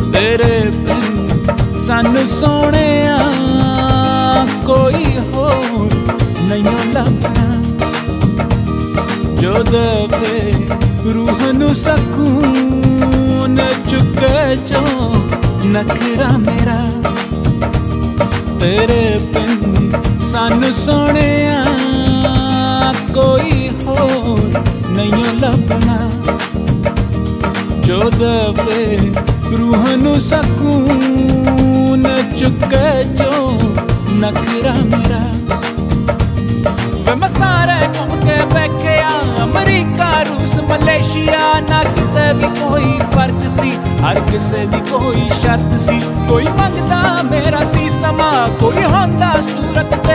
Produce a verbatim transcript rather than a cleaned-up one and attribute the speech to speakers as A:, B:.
A: तेरे बिन सानू सोहणिया कोई होर नहीं लभना, जो दे रूह नू सकून चुके जो नखरा मेरा। तेरे बिन सानू सोहणिया कोई होर नहीं लभना, जो दे रूह नू सकून चुके जो नखरा मेरा। वे मैं सारे घूम के बैठिया अमरीका रूस मलेशिया, ना किते भी कोई फर्क सी, हर किसे दी कोई शर्त सी। कोई मंगदा मेरा सी समा, कोई होंदा सूरत ते